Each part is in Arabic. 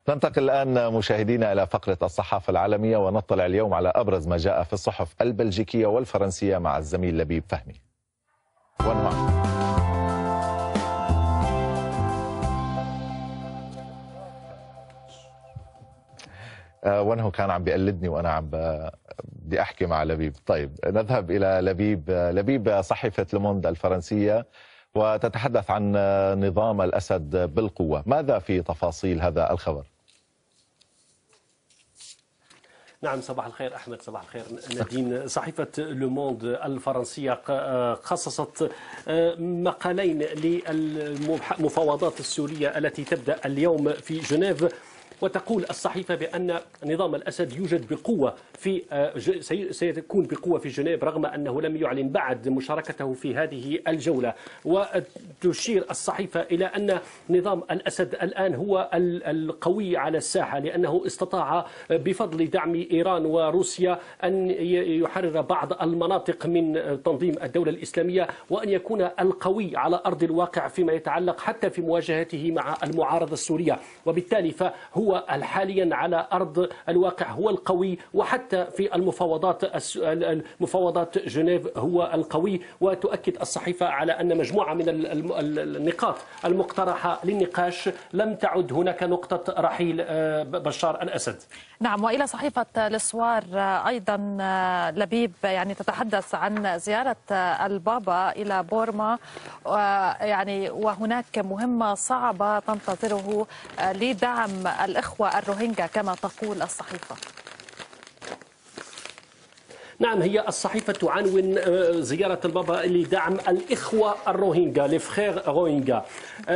ننتقل الآن مشاهدينا إلى فقرة الصحافة العالمية ونطلع اليوم على أبرز ما جاء في الصحف البلجيكية والفرنسية مع الزميل لبيب فهمي. وانه كان عم بيقلدني وانا بدي احكي مع لبيب. طيب نذهب الى لبيب صحيفة لوموند الفرنسية وتتحدث عن نظام الأسد بالقوة. ماذا في تفاصيل هذا الخبر؟ نعم، صباح الخير أحمد. صباح الخير نادين. صحيفة لوموند الفرنسية خصصت مقالين للمفاوضات السورية التي تبدأ اليوم في جنيف، وتقول الصحيفة بأن نظام الأسد يوجد بقوة سيكون بقوة في جنيف رغم أنه لم يعلن بعد مشاركته في هذه الجولة. وتشير الصحيفة إلى أن نظام الأسد الآن هو القوي على الساحة، لأنه استطاع بفضل دعم إيران وروسيا أن يحرر بعض المناطق من تنظيم الدولة الإسلامية، وأن يكون القوي على أرض الواقع فيما يتعلق حتى في مواجهته مع المعارضة السورية. وبالتالي فهو حاليا على أرض الواقع هو القوي، وحتى في المفاوضات جنيف هو القوي. وتؤكد الصحيفة على أن مجموعة من النقاط المقترحة للنقاش لم تعد هناك نقطة رحيل بشار الأسد. نعم، وإلى صحيفة الإسوار أيضا لبيب يعني تتحدث عن زيارة البابا إلى بورما، يعني وهناك مهمة صعبة تنتظره لدعم الإخوة الروهينجا كما تقول الصحيفة. نعم، هي الصحيفة تعنون زيارة البابا لدعم الإخوة الروهينجا لفخير روهينجا،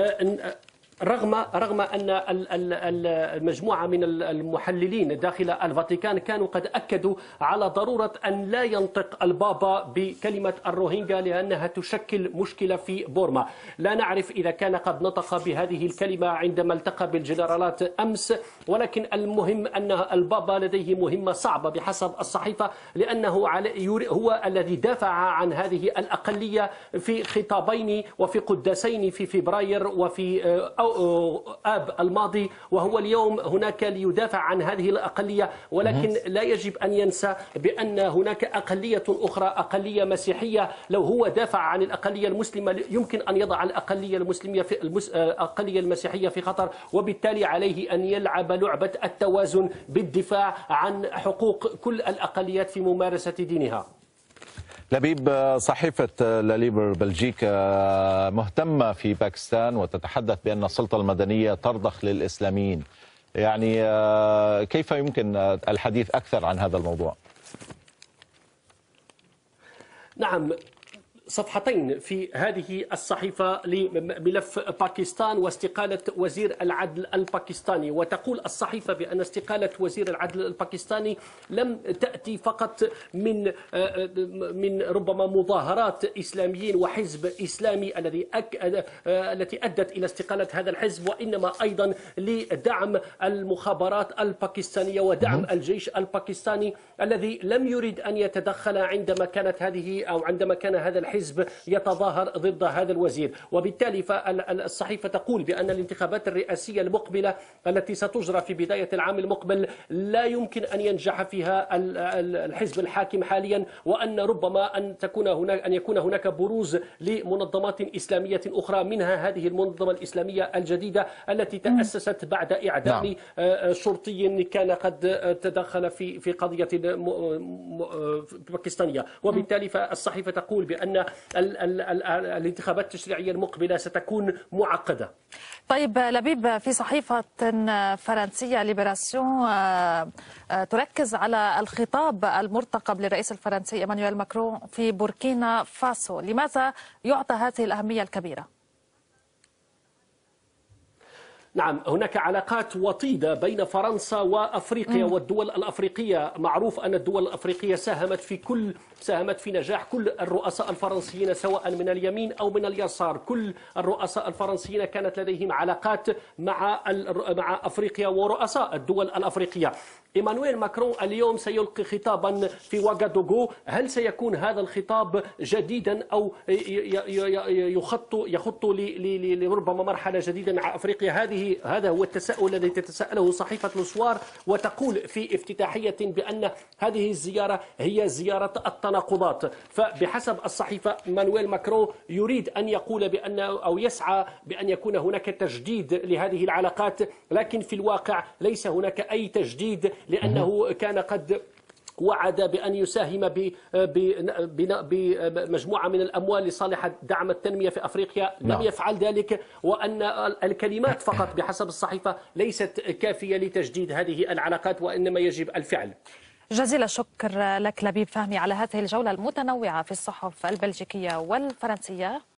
رغم أن المجموعة من المحللين داخل الفاتيكان كانوا قد أكدوا على ضرورة أن لا ينطق البابا بكلمة الروهينجا لأنها تشكل مشكلة في بورما. لا نعرف إذا كان قد نطق بهذه الكلمة عندما التقى بالجنرالات أمس، ولكن المهم أن البابا لديه مهمة صعبة بحسب الصحيفة، لأنه هو الذي دافع عن هذه الأقلية في خطابين وفي قداسين في فبراير وفي آب الماضي، وهو اليوم هناك ليدافع عن هذه الأقلية. ولكن لا يجب أن ينسى بأن هناك أقلية أخرى، أقلية مسيحية. لو هو دافع عن الأقلية المسلمة يمكن أن يضع الأقلية الأقلية المسيحية في خطر، وبالتالي عليه أن يلعب لعبة التوازن بالدفاع عن حقوق كل الأقليات في ممارسة دينها. لبيب، صحيفة لليبر بلجيك مهتمة في باكستان وتتحدث بأن السلطة المدنية ترضخ للإسلاميين، يعني كيف يمكن الحديث أكثر عن هذا الموضوع؟ نعم، صفحتين في هذه الصحيفة لملف باكستان واستقالة وزير العدل الباكستاني. وتقول الصحيفة بأن استقالة وزير العدل الباكستاني لم تأتي فقط من ربما مظاهرات إسلاميين وحزب إسلامي التي أدت إلى استقالة هذا الحزب، وإنما أيضا لدعم المخابرات الباكستانية ودعم الجيش الباكستاني الذي لم يرد أن يتدخل عندما كان هذا الحزب يتظاهر ضد هذا الوزير. وبالتالي فالصحيفة تقول بأن الانتخابات الرئاسية المقبلة التي ستجرى في بداية العام المقبل لا يمكن أن ينجح فيها الحزب الحاكم حاليا، وأن ربما أن يكون هناك بروز لمنظمات إسلامية أخرى، منها هذه المنظمة الإسلامية الجديدة التي تأسست بعد إعدام شرطي كان قد تدخل في قضية باكستانية. وبالتالي فالصحيفة تقول بأن الانتخابات التشريعية المقبلة ستكون معقدة. طيب لبيب، في صحيفة فرنسية ليبراسيون تركز على الخطاب المرتقب للرئيس الفرنسي إيمانويل ماكرون في بوركينا فاسو. لماذا يعطى هذه الأهمية الكبيرة؟ نعم، هناك علاقات وطيدة بين فرنسا وأفريقيا والدول الأفريقية. معروف أن الدول الأفريقية ساهمت في نجاح كل الرؤساء الفرنسيين سواء من اليمين أو من اليسار. كل الرؤساء الفرنسيين كانت لديهم علاقات مع أفريقيا ورؤساء الدول الأفريقية. إيمانويل ماكرون اليوم سيلقي خطابا في واغادوغو. هل سيكون هذا الخطاب جديدا أو يخط لربما مرحلة جديدة مع أفريقيا؟ هذه هذا هو التساؤل الذي تتساءله صحيفة لوسوار، وتقول في افتتاحية بأن هذه الزيارة هي زيارة التناقضات. فبحسب الصحيفة مانويل ماكرون يريد أن يقول بأن أو يسعى بأن يكون هناك تجديد لهذه العلاقات، لكن في الواقع ليس هناك أي تجديد، لأنه كان قد وعد بأن يساهم بمجموعة من الأموال لصالح دعم التنمية في أفريقيا، لم يفعل ذلك، وأن الكلمات فقط بحسب الصحيفة ليست كافية لتجديد هذه العلاقات، وإنما يجب الفعل. جزيل الشكر لك لبيب فهمي على هذه الجولة المتنوعة في الصحف البلجيكية والفرنسية.